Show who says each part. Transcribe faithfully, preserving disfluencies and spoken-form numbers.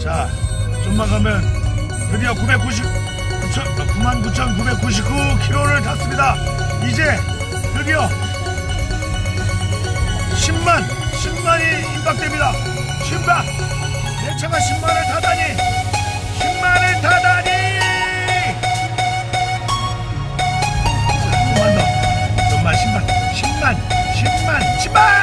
Speaker 1: 자, 좀만 가면 드디어 구백구십, 구만 구천구백구십구 킬로미터를 탔습니다. 이제 드디어 십만, 십만이 임박됩니다. 십만! 내 차가 십만을 타다니! 십만을 타다니! 자, 좀만 더. 좀만, 십만, 십만, 십만, 십만!